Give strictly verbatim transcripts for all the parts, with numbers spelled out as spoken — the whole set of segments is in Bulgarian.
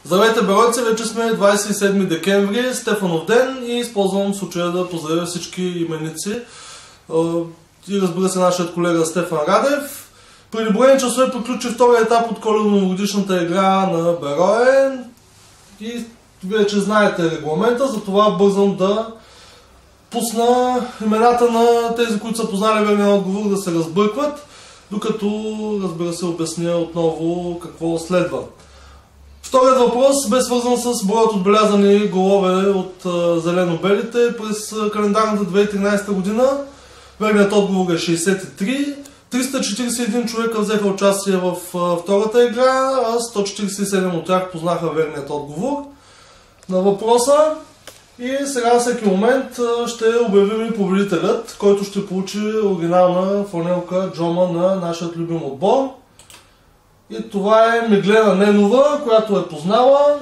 Здравейте, беройци! Вече сме двадесет и седми декември, Стефанов ден, и използвам случая да поздравя всички именици и, разбира се, нашият колега Стефан Радев. Преди броени часове приключи втория етап от коледно-новогодишната игра на Берое и вече знаете регламента, затова бързам да пусна имената на тези, които са познали верния отговор, да се разбъркват, докато, разбира се, обясня отново какво следва. Вторият въпрос бе свързан с броят отбелязани голове от зелено-белите през календарната две хиляди и тринадесета година. Верният отговор е шейсет и три. триста четиридесет и един човека взеха участие в втората игра, а сто четиридесет и седем от тях познаха верният отговор на въпроса. И сега на всеки момент ще обявим и победителят, който ще получи оригинална фланелка Джома на нашия любим отбор. И това е Миглена Ненова, която е познала.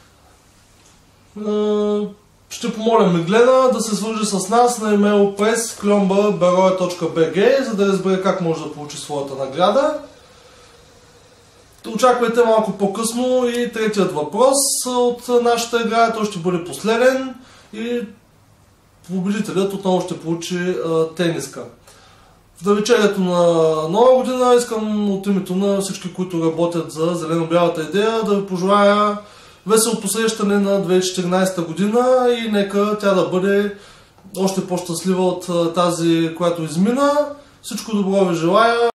Ще помоля Миглена да се свържи с нас на имейл през кльомба берое точка би джи, за да разбере как може да получи своята награда. Очаквайте малко по-късно и третият въпрос от нашата игра. Той ще бъде последен и победителят отново ще получи тениска. В навечерието на Нова година искам от името на всички, които работят за зелено-бялата идея, да ви пожелая весело посрещане на две хиляди и четиринадесета година и нека тя да бъде още по-щастлива от тази, която измина. Всичко добро ви желая!